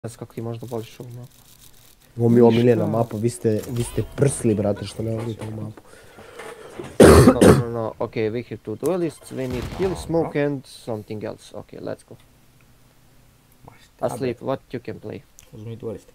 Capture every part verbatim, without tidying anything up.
Znaš kako ti možda voliš ovu mapu. Ovo mi je omiljena mapa, vi ste, vi ste prsli, brate, što ne volite ovu mapu. No, no, no, no, okay, we have two duelists, we need kill, smoke and something else. Okay, let's go. Asleep, what you can play? Uzmi dueliste.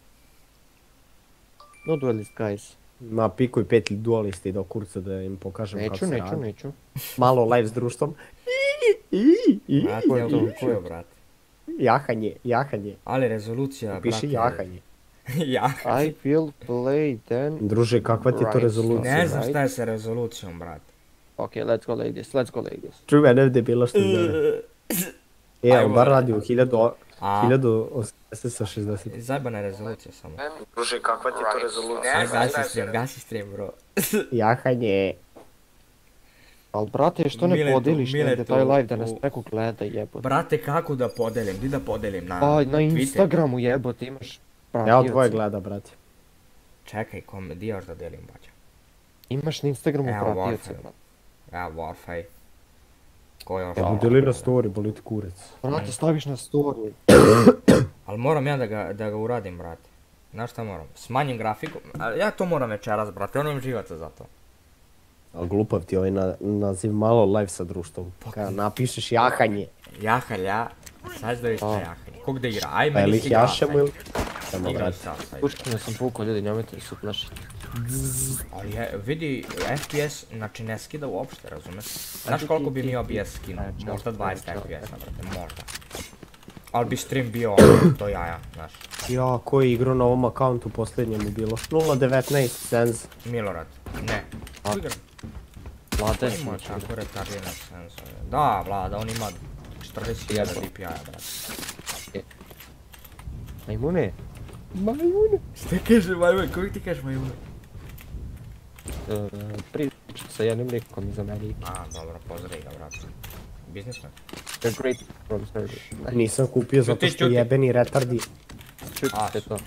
No duelist, guys. Ma pikuj pet dualisti do kurca da im pokažem kako Neću, se neću, radi. neću. Malo live s društvom. Brate, ja to učio, brate. Jahanje, jahanje. Ali rezolucija, brate. Piši jahanje. Jahanje. I will play then. Druže, kakva ti je to Right. rezolucija? Ne znam šta je sa rezolucijom, brate. Okay, let's go like this, let's go like this. Čuj mene debila što zove. E, ali bar radi u hiljadu osamdeset sa šezdeset. Zajebana je rezolucija samo. Druže, kakva ti je to rezolucija? Aj, gasi stream, gasi stream, bro. Jahanje. Al brate, što ne Miletu, podeliš negdje Miletu, taj live da nas u- neko gleda jebote. Brate, kako da podelim? Di da podelim? Na, Pa na Twitter? Instagramu jebote imaš pratioca. Evo tvoje gleda, brate. Čekaj, kom, di još da delim, bađa? Imaš na Instagramu Evo, pratioca, Warfare. brate. Ja, Warfare. Ko još? Evo deli na story, boli ti kurac. Brate, staviš na story. Ali moram ja da ga, da ga uradim, brate. Znaš šta moram? Smanjim grafiku. A ja to moram večeras, brate, ono imam živaca za to. Ali glupav ti ovaj na, naziv malo live sa društvom. Kada napišeš jahanje. Jahalja. Sad da viš šta A. jahanje. Kog da igra? Aj, Pa je meni li si ih igra. jašemo ili? Samo Igram brate. sad, sad. Puškine sam pukao, ljudi, nemojte se uplašiti. Ali je, vidi, F P S, znači ne skida uopšte, razumeš? Znaš koliko bi mi O B S skinuo? Možda dvadeset F P S, brate, možda. Ali bi stream bio ono, to jaja, znaš. Ja, ko je igrao na ovom akauntu posljednjem je bilo? nula devetnaest Senz. Milorad, ne. Ko igra? Vlada Ima je tako retardirane senzore. Da, Vlada, on ima četrdeset hiljada D P I-a, brate. Majmune. Majmune. Šta kaže majmune? Koji ti kažeš majmune? Uh, pričam sa jednim likom iz Amerike. A, dobro, pozdravi ga, brate. Biznisman. They're great from service. Nisam kupio zato Čuti, što čuti. jebeni retardi. Čutite to.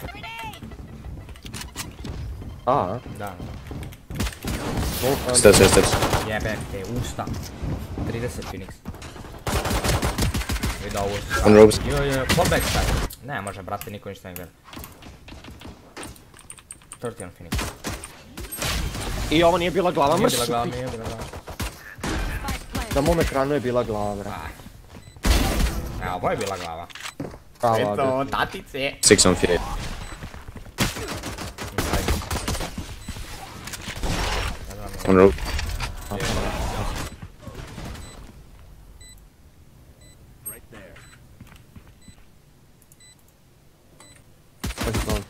A, Da, Volkan. Steps, steps, steps. jebem te usta. trideset Phoenix. Vidio usta. On ropes. Jo, jo, fallback sad. Ne, može, brate, niko ništa ne gleda. trideset jedan Phoenix. I ovo nije bila glava, Nije mrš. bila glava, nije bila glava. Na mom ekranu je bila glava, bre. Evo, ovo je bila glava. Prava, bre. Eto, tatice. Six on feet. On rope. Let's go.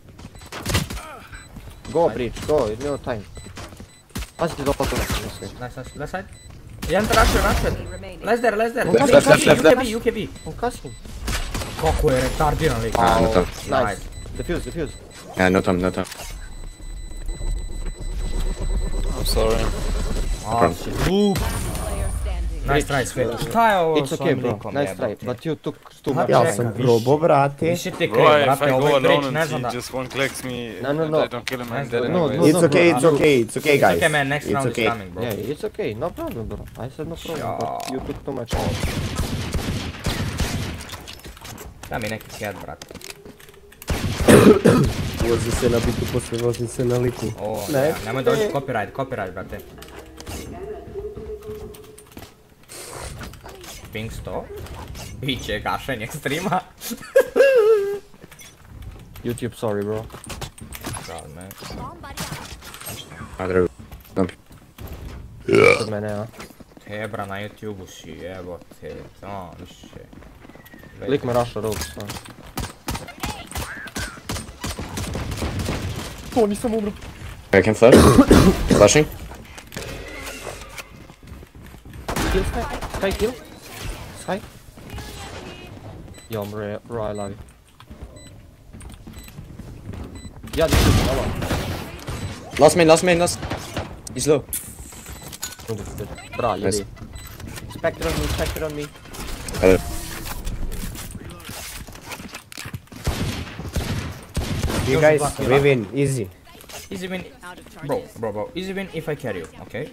Go, breach, go, no time. Pazite do potoka. Nice, nice, left side. Jedan trašio, rašio. Less there, less there. Left, left, left, left, U K B, U K B. On kasnim. Kako je retardiran lik. Ah, no time. Nice. Defuse, defuse. Yeah, no time, no time. I'm sorry. Ah, shit. Lup. Nice try, sve. Šta je ovo It's s okay, ovim bro. likom, Nice try, jebote? but you took too Aha, much. Ja čekaj, sam više. probo, brate. Više ti Bro, kraj, if brate, I ovo go je alone glitch, ne and znam he da... just one clicks me No, no, and no. I don't kill him, I'm Nice, dead no, anyway. no. It's okay, it's okay, it's okay It's guys. okay, man, next It's round is okay. coming, bro. Yeah, it's okay, no problem, bro. I said no problem, Ja. but you took too much. Da mi neki head, brate. Vozi se na bitu, posle vozi se na liku. O, Ne. ja, nemoj doći copyright, copyright, brate. Ping sto. Biće gašenje streama. YouTube, sorry, bro. God, man. Other dump. Kod mene, a? Tebra na YouTube-u si, jebote, to više. Lik me raša rogue, stvarno. O, nisam umro. I can flash. Flashing. Kill Sky, Sky kill. Sky. Ja, bro, bro, I love you. Ja, ti ću malo. Last main, last main, last. He's low. Bra, ljudi. Nice. Spectre on me, Spectre on me. Other. You guys, we win, easy. Easy win, bro, bro, bro, easy win if I carry you, okej?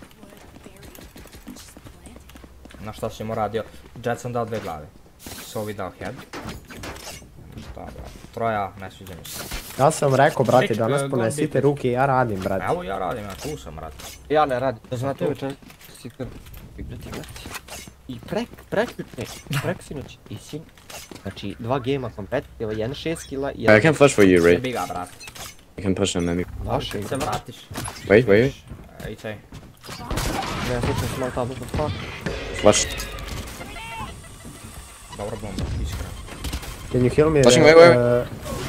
Na šta si mu radio? Jet sam dao dve glave. So without head. Šta, bro? troja, ne sviđa mi se. Ja sam rekao, brate, Rič, danas e, ponesite gombi. ruke, ja radim, brate. Evo ja radim, ja tu sam, brate. Ja ne radim. Da znate večer si kad igrati igrati. I prek, prekjuče, prek sinoć i sin. Znači, dva gejma kompetitiva, jedan šest kila i I can flash for you, Ray. Jebi ga, brate. I can push him, maybe. Vaše Kad se igra. vratiš. Wait, wait. Ej, čaj. Ne, slučaj small tab, what the fuck. Flash. Dobro bomba, iskreno. Can you heal me? Flashing, uh, wait, wait, uh,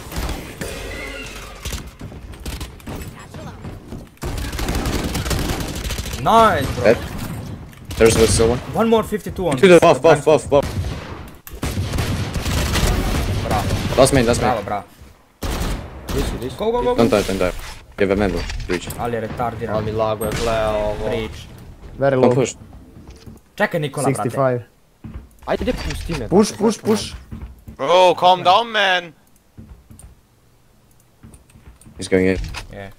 Nice, bro. Dead. There's the still one. One more fifty-two on. To the buff, buff, buff, buff. Bravo, Last main, last bravo, main. bravo. Disi, disi. Go, go, go, Don't go. die, don't die. Give a medal. Reach. Ali je A retardiran. mi lago je gleda ovo. Prič. very Don't low. push. Čekaj Nikola, brate. sixty-five. Ajde, pusti me. Push, brate, push, zašto push. Bro, calm down, man. He's going in. Je.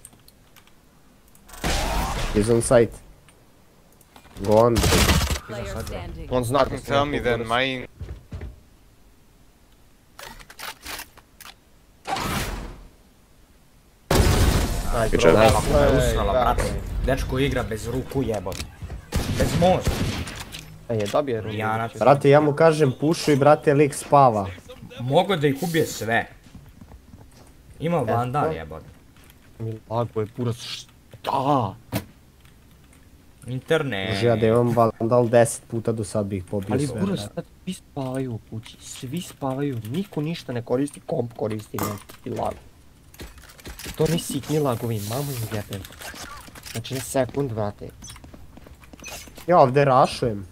He's on site. Go on, bro. Player standing. On zna da se Tell me neko then, ubrzo. mine. Aj, Good bro, job. aj, Kako me aj, usrala, aj, brate. Dečko igra bez ruku jebot. Bez mozga. Ej, je dobije ruku. Janac. Brate, ja mu kažem pušu i brate lik spava. Mogu da ih ubije sve. Ima vandal jebot. Mi lago je purac, šta? Internet. Može ja da imam vandal deset puta do sad bih pobio Ali sve. purac, brate. sad svi spavaju u kući, svi spavaju, niko ništa ne koristi, komp koristi, ne, i lago. To ni sitni lagovi, mamu im jebem. Znači na sekund, brate. Ja ovdje rašujem.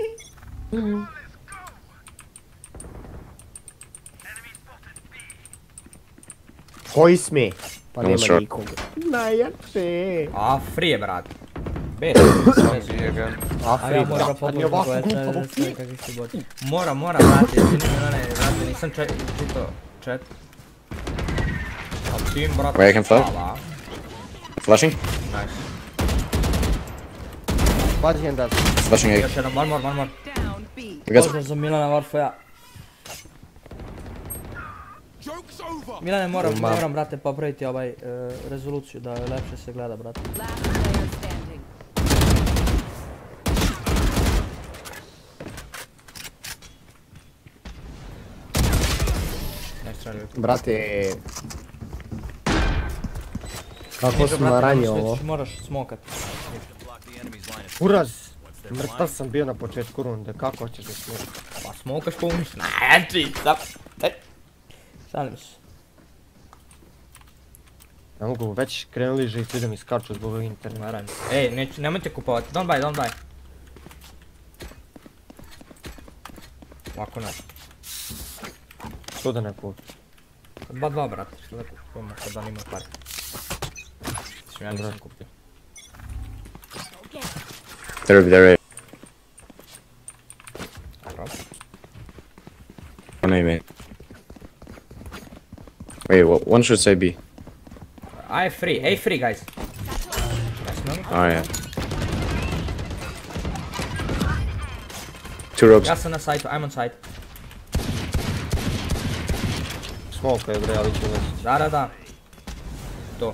Koji sme? Pa No, nema sure. nikoga. Najjače. A, free brate. Bez. Be again. Afri, moram brate. Kad mi je ovako glupavo Mora, mora, brate, izvini me, ne, brate, nisam čet, čito, chat. A tim, brate, Where I can fly? spava. Flashing. Nice. Pazi jedan da. Flashing A. Još jedan, one more, one more. Down B. We got Pozdrav za Milana Warfare. Milane, moram, Ma. moram, brate, popraviti ovaj, e, rezoluciju da lepše se gleda, brate. Last player standing. Ne streljuju. Brate. Kako sam naranio ovo? Moraš smokat. Uraz! Mrtav sam bio na početku runde, kako hoćeš da smokaš? Pa smokaš pa uniš. Znači, stop. Ej. Šalim se. Ne mogu, već krenuli že i svi da mi skaču zbog ovog interneta. Naravno. Ej, neć, nemojte kupovati. Don't buy, don't buy. Ovako ne. Što da ne kupi? Ba dva, brate. Što da kupujemo kad da nima pare. Što ja nisam kupio. They're over there. Dobro. One A, mate. Wait, what? One should say B. I free, A free guys. Oh yeah. Two ropes. Ja sam na sajtu, I'm on site. Smoka je bre, ali ću nositi. Da, da, da. To.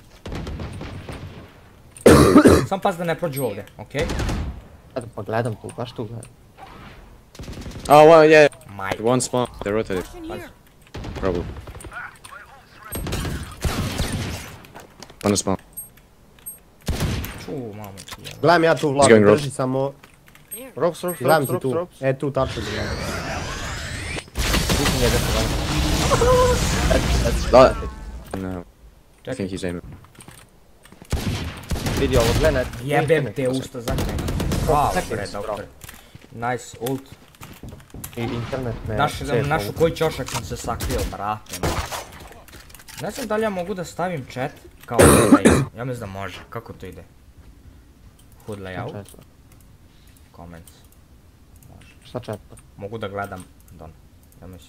Sam pas da ne prođu ovdje, okej? Eto pa gledam tu, baš tu gledam. Oh, well, yeah. Maj. One spawn. They rotated. Probably. One spawn. Ču, mamu ti jel. Gledam ja tu vladu, going rope. drži samo... Ropes, ropes, Gledam ropes, ti ropes, tu. ropes. E tu tačno gledam. Nisam njega se gledam. Oh. No. I Čekaj, think he's aiming. Vidi ovo, gledaj. jebem te usta za mene. Bravo, Čekaj, bre, bravo. doktor. Nice ult. I internet me Naš, cepa. našu koji ćošak sam se sakrio, brate. no. Ne znam da li ja mogu da stavim chat kao layout. Ja mislim da može. Kako to ide? Hood layout, Četva. comments. Šta četva? Mogu da gledam Don. Ja mislim.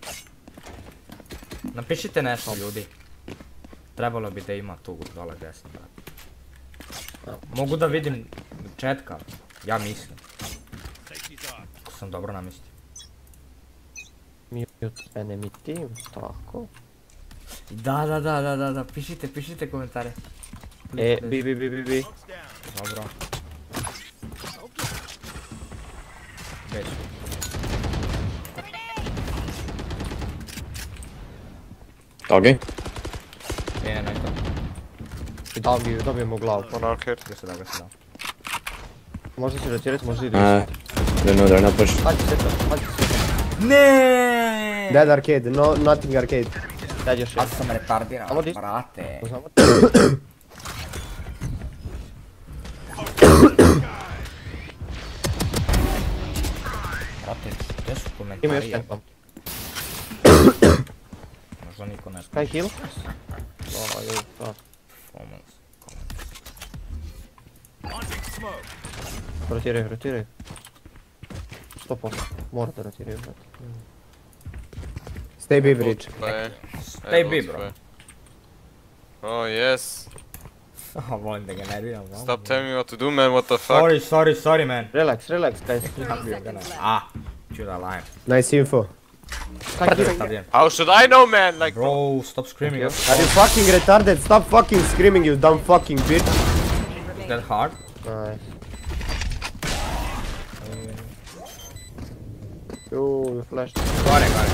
Napišite nešto ljudi. Trebalo bi da ima tu dole desno, brate. Mogu da vidim chat kao. Ja mislim. Ako sam dobro namislio. Enemy team, tako. Da, da, da, da, da, da, pišite, pišite komentare. E, bi, bi, bi, bi, bi. Dobro. Već. Doggy. E, ne, to. I dao mi, dobio mu glavu. One arcade. Gdje se da, gdje se da. Može se rotirati, može ide. Uh, don't know, they're not pushed. Pađi se to, pađi se. Ne! Dead arcade, no, nothing arcade. Daj još A jedan. sam retardiran, Samo dis- brate. Znamo Brate, gdje su ima još komentari? jedan pump. Možda niko ne Kaj kill? O, je, to. performance. Rotiraju, rotiraju. sto posto. Mora da rotiraju, brate. Stay B bridge. Play. Stay B, bro. Oh yes. Aha, volim da generiram, wow. Stop telling me what to do, man. What the fuck? Sorry, sorry, sorry, man. Relax, relax, guys. Ah, shoot that line. Nice info. Retardiran. How should I know, man? Like, Bro, stop screaming. Is Are you fucking retarded? Stop fucking screaming, you dumb fucking bitch. that hard? Nice. Yo, flash. Gore, gore.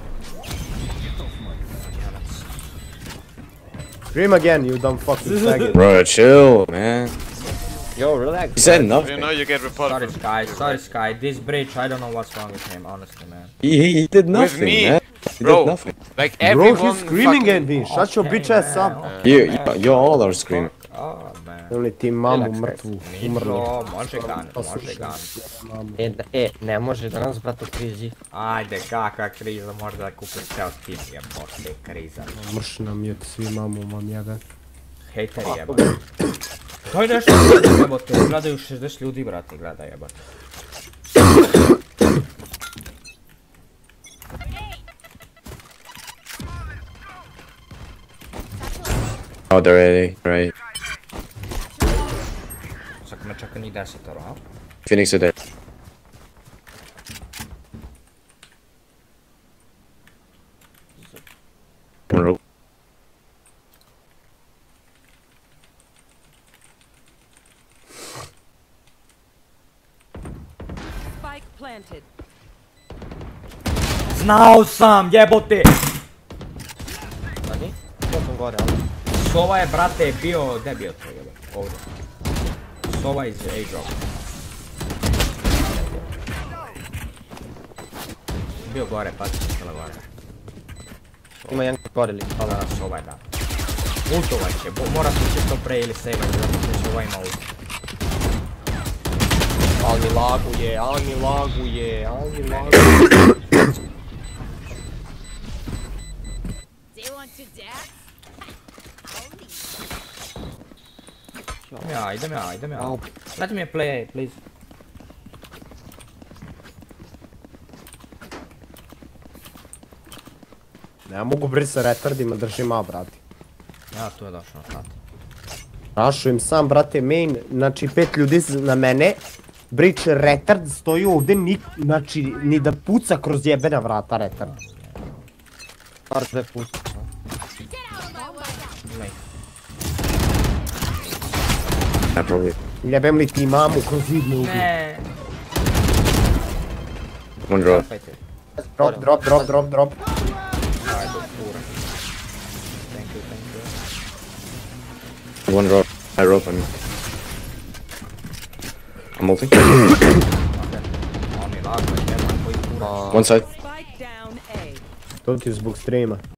Scream again, you dumb fucking faggot. Bro, chill, man. Yo, relax. He said you nothing. know you get reported. Sorry, Sky, sorry, Sky. This bridge, I don't know what's wrong with him, honestly, man. He, he, he did nothing, me, man. He bro. did nothing. Like Bro, everyone. he's screaming fucking- at me. Shut your bitch ass up. You, you, you all are screaming. Oh, man. Only ti mamu Relax, mrtvu, umrlu. Nitro, može gan, može gan. E, da- e, ne može da nas brate u krizi. Ajde, kakva kriza, možda da kupim ceo team, jebote, kriza. Mrš nam je svi mamu, mam jebe. Hejteri, jebote. To je nešto gledaj, jebote, gledaju šezdeset ljudi, brate, gledaj, jebote. Oh, they're ready, right. Sad me čeka ni desetoro, a? Phoenix are dead. Bro. Spike planted. Znao sam, jebote! Znači? To sam gore, ali. Sova je, brate, bio, gdje je bio to, jebote? Ovdje. Sova iz A-drop. Bio gore, pazi se cijela gore. Ima jedan gore li. Pa da, Sova je, da. Ultovat će, bo- mora se čisto pre ili save, zato što Sova ima ult. Ali mi laguje, ali mi laguje, ali mi laguje. Do you want to dance? Idem ja, idem ja, idem ja. Au. Let me play, please. Ne mogu brit sa retardima, držim A, brate. Ja, tu je došao, brate. Rašujem sam, brate, main, znači pet ljudi z- na mene. Bridge retard stoji ovdje, ni, znači, ni da puca kroz jebena vrata retard. Par dve puta. Ne. Yeah, probably. Jebem li ti mamu kroz zid me ubije. Ne. One drop. Fajte. Drop, drop, drop, drop, drop. Ajde, pura. Thank you, thank you. One drop. I rope on. I'm ulting. On mi laguje, jeba, koji pura. One side. Spike down A. To ti je zbog streama.